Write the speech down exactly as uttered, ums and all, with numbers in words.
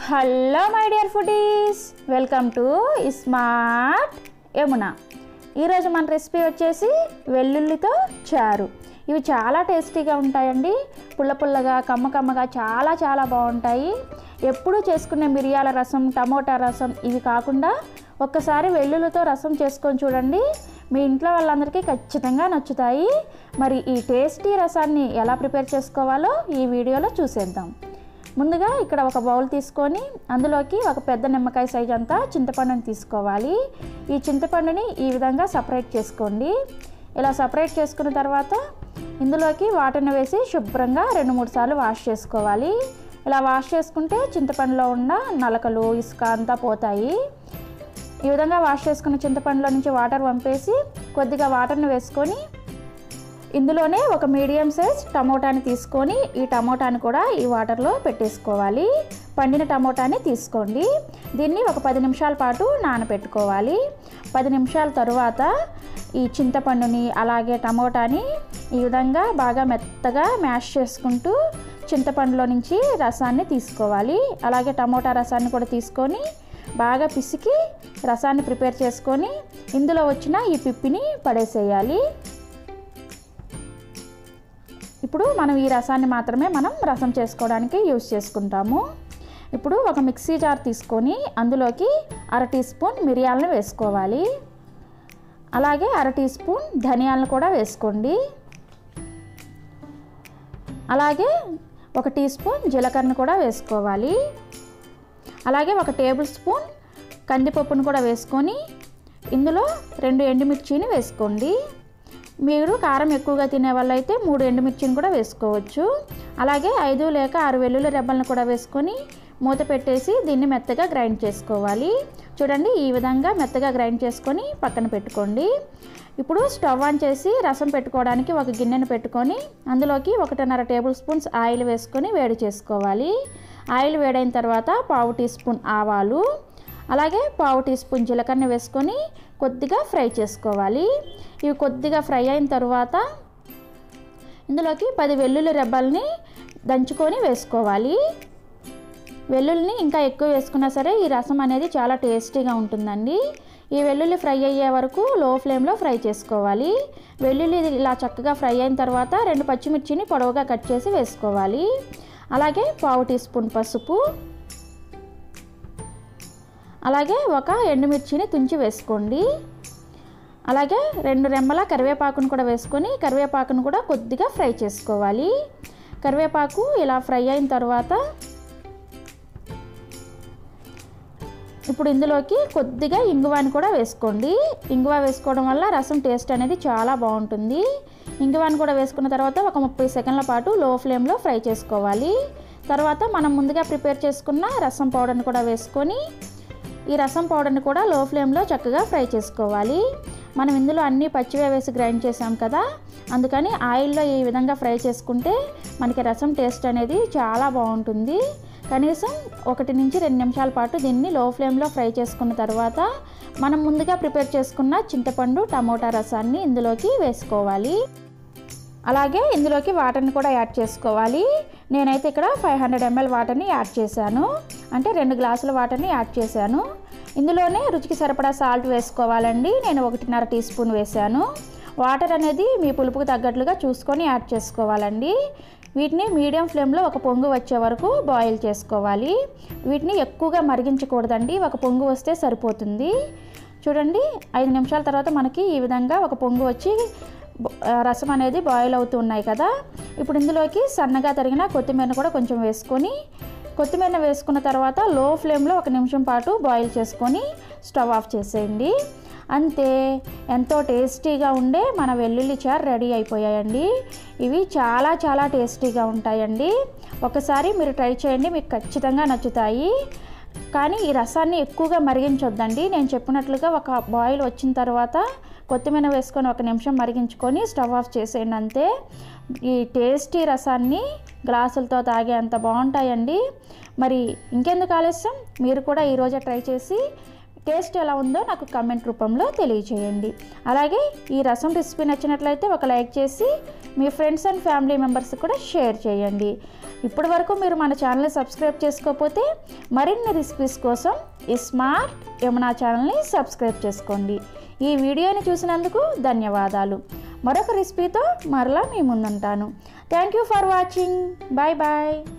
Hello my dear foodies, welcome to smart Yamuna. ఈరోజు మన recipe వచ్చేసి వెల్లుల్లితో చారు. ఇవి చాలా టేస్టీగా ఉంటాయండి. పుల్ల పుల్లగా కమ్మ కమ్మగా చాలా చాలా బాగుంటాయి. ఎప్పుడూ చేసుకునే మిరియాల రసం, టమోటా రసం ఇవి కాకుండా ఒక్కసారి వెల్లుల్లితో రసం చేసుకొని చూడండి. మీ ఇంట్లో వాళ్ళందరికీ ఖచ్చితంగా నచ్చుతాయి. మరి ఈ టేస్టీ రసాన్ని ఎలా ప్రిపేర్ చేసుకోవాలో ఈ వీడియోలో చూసేద్దాం. ముందుగా ఇక్కడ ఒక బౌల్ తీసుకొని అందులోకి ఒక పెద్ద నిమ్మకాయ సైజ్ అంతా చింతపండుని తీసుకోవాలి. ఈ చింతపండుని ఈ విధంగా సపరేట్ చేసుకోండి. ఇలా సపరేట్ చేసుకున్న తర్వాత ఇందులోకి వాటర్ని వేసి శుభ్రంగా రెండు మూడు సార్లు వాష్ చేసుకోవాలి. ఇలా వాష్ చేసుకుంటే చింతపండులో ఉన్న నలకలు, ఇసుక అంతా పోతాయి. ఈ విధంగా వాష్ చేసుకున్న చింతపండులో నుంచి వాటర్ వంపేసి కొద్దిగా వాటర్ని వేసుకొని ఇందులోనే ఒక మీడియం సైజ్ టమోటాని తీసుకొని ఈ టమోటాని కూడా ఈ వాటర్లో పెట్టేసుకోవాలి. పండిన టమోటాని తీసుకోండి. దీన్ని ఒక పది నిమిషాల పాటు నానబెట్టుకోవాలి. పది నిమిషాల తరువాత ఈ చింతపండుని అలాగే టమోటాని ఈ విధంగా బాగా మెత్తగా మ్యాష్ చేసుకుంటూ చింతపండులో నుంచి రసాన్ని తీసుకోవాలి. అలాగే టమోటా రసాన్ని కూడా తీసుకొని బాగా పిసికి రసాన్ని ప్రిపేర్ చేసుకొని ఇందులో వచ్చిన ఈ పిప్పిని పడేసేయాలి. ఇప్పుడు మనం ఈ రసాన్ని మాత్రమే మనం రసం చేసుకోవడానికి యూజ్ చేసుకుంటాము. ఇప్పుడు ఒక మిక్సీ జార్ తీసుకొని అందులోకి అర టీ స్పూన్ మిరియాలను వేసుకోవాలి. అలాగే అర టీ స్పూన్ ధనియాలను కూడా వేసుకోండి. అలాగే ఒక టీ స్పూన్ జీలకర్రను కూడా వేసుకోవాలి. అలాగే ఒక టేబుల్ స్పూన్ కందిపప్పును కూడా వేసుకొని ఇందులో రెండు ఎండుమిర్చిని వేసుకోండి. మీరు కారం ఎక్కువగా తినే వాళ్ళైతే మూడు ఎండుమిర్చిని కూడా వేసుకోవచ్చు. అలాగే ఐదు లేక ఆరు వెల్లుల్లి రెబ్బలను కూడా వేసుకొని మూత పెట్టేసి దీన్ని మెత్తగా గ్రైండ్ చేసుకోవాలి. చూడండి, ఈ విధంగా మెత్తగా గ్రైండ్ చేసుకొని పక్కన పెట్టుకోండి. ఇప్పుడు స్టవ్ ఆన్ చేసి రసం పెట్టుకోవడానికి ఒక గిన్నెను పెట్టుకొని అందులోకి ఒకటిన్నర టేబుల్ స్పూన్స్ ఆయిల్ వేసుకొని వేడి చేసుకోవాలి. ఆయిల్ వేడైన తర్వాత పావు టీ స్పూన్ ఆవాలు, అలాగే పావు టీ స్పూన్ జీలకర్ర వేసుకొని కొద్దిగా ఫ్రై చేసుకోవాలి. ఇవి కొద్దిగా ఫ్రై అయిన తర్వాత ఇందులోకి పది వెల్లుల్లి రెబ్బల్ని దంచుకొని వేసుకోవాలి. వెల్లుల్లిని ఇంకా ఎక్కువ వేసుకున్నా సరే ఈ రసం అనేది చాలా టేస్టీగా ఉంటుందండి. ఈ వెల్లుల్లి ఫ్రై అయ్యే వరకు లో ఫ్లేమ్లో ఫ్రై చేసుకోవాలి. వెల్లుల్లి ఇలా చక్కగా ఫ్రై అయిన తర్వాత రెండు పచ్చిమిర్చిని పొడవుగా కట్ చేసి వేసుకోవాలి. అలాగే పావు టీ స్పూన్ పసుపు, అలాగే ఒక ఎండుమిర్చిని తుంచి వేసుకోండి. అలాగే రెండు రెమ్మల కరివేపాకును కూడా వేసుకొని కరివేపాకును కూడా కొద్దిగా ఫ్రై చేసుకోవాలి. కరివేపాకు ఇలా ఫ్రై అయిన తర్వాత ఇప్పుడు ఇందులోకి కొద్దిగా ఇంగువాని కూడా వేసుకోండి. ఇంగువ వేసుకోవడం వల్ల రసం టేస్ట్ అనేది చాలా బాగుంటుంది. ఇంగువాని కూడా వేసుకున్న తర్వాత ఒక ముప్పై సెకండ్ల పాటు లో ఫ్లేమ్లో ఫ్రై చేసుకోవాలి. తర్వాత మనం ముందుగా ప్రిపేర్ చేసుకున్న రసం పౌడర్ని కూడా వేసుకొని ఈ రసం పౌడర్ని కూడా లో ఫ్లేమ్లో చక్కగా ఫ్రై చేసుకోవాలి. మనం ఇందులో అన్నీ పచ్చివే వేసి గ్రైండ్ చేసాం కదా, అందుకని ఆయిల్లో ఈ విధంగా ఫ్రై చేసుకుంటే మనకి రసం టేస్ట్ అనేది చాలా బాగుంటుంది. కనీసం ఒకటి నుంచి రెండు నిమిషాల పాటు దీన్ని లో ఫ్లేమ్లో ఫ్రై చేసుకున్న తర్వాత మనం ముందుగా ప్రిపేర్ చేసుకున్న చింతపండు టమోటా రసాన్ని ఇందులోకి వేసుకోవాలి. అలాగే ఇందులోకి వాటర్ని కూడా యాడ్ చేసుకోవాలి. నేనైతే ఇక్కడ ఫైవ్ హండ్రెడ్ ఎంఎల్ వాటర్ని యాడ్ చేశాను, అంటే రెండు గ్లాసుల వాటర్ని యాడ్ చేశాను. ఇందులోనే రుచికి సరిపడా సాల్ట్ వేసుకోవాలండి. నేను ఒకటిన్నర టీ స్పూన్ వేశాను. వాటర్ అనేది మీ పులుపుకు తగ్గట్లుగా చూసుకొని యాడ్ చేసుకోవాలండి. వీటిని మీడియం ఫ్లేమ్లో ఒక పొంగు వచ్చే వరకు బాయిల్ చేసుకోవాలి. వీటిని ఎక్కువగా మరిగించకూడదండి, ఒక పొంగు వస్తే సరిపోతుంది. చూడండి, ఐదు నిమిషాల తర్వాత మనకి ఈ విధంగా ఒక పొంగు వచ్చి రసం అనేది బాయిల్ అవుతూ ఉన్నాయి కదా. ఇప్పుడు ఇందులోకి సన్నగా తరిగిన కొత్తిమీరను కూడా కొంచెం వేసుకొని కొత్తిమీర వేసుకున్న తర్వాత లో ఫ్లేమ్లో ఒక నిమిషం పాటు బాయిల్ చేసుకొని స్టవ్ ఆఫ్ చేసేయండి. అంతే, ఎంతో టేస్టీగా ఉండే మన వెల్లుల్లి చారు రెడీ అయిపోయాయండి. ఇవి చాలా చాలా టేస్టీగా ఉంటాయండి. ఒకసారి మీరు ట్రై చేయండి, మీకు ఖచ్చితంగా నచ్చుతాయి. కానీ ఈ రసాన్ని ఎక్కువగా మరిగించొద్దండి. నేను చెప్పినట్లుగా ఒక బాయిల్ వచ్చిన తర్వాత కొత్తిమీర వేసుకొని ఒక నిమిషం మరిగించుకొని స్టవ్ ఆఫ్ చేసేయండి. అంతే, ఈ టేస్టీ రసాన్ని గ్లాసులతో తాగే అంత బాగుంటాయండి. మరి ఇంకెందుకు ఆలస్యం, మీరు కూడా ఈరోజే ట్రై చేసి టేస్ట్ ఎలా ఉందో నాకు కమెంట్ రూపంలో తెలియచేయండి. అలాగే ఈ రసం రెసిపీ నచ్చినట్లయితే ఒక లైక్ చేసి మీ ఫ్రెండ్స్ అండ్ ఫ్యామిలీ మెంబర్స్ కూడా షేర్ చేయండి. ఇప్పటి వరకు మీరు మన ఛానల్ని సబ్స్క్రైబ్ చేసుకోకపోతే మరిన్ని రెసిపీస్ కోసం ఈ స్మార్ట్ యమునా ఛానల్ని సబ్స్క్రైబ్ చేసుకోండి. ఈ వీడియోని చూసినందుకు ధన్యవాదాలు. మరొక రెసిపీతో మరలా మీ ముందుంటాను. Thank you for watching. Bye bye.